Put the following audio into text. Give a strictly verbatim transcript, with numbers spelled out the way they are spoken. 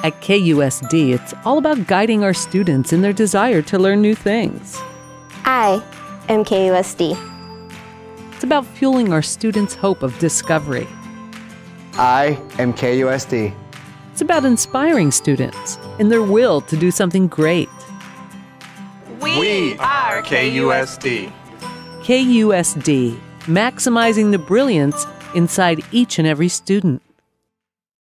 At K U S D, it's all about guiding our students in their desire to learn new things. I am K U S D. It's about fueling our students' hope of discovery. I am K U S D. It's about inspiring students in their will to do something great. We are K U S D. K U S D, maximizing the brilliance inside each and every student.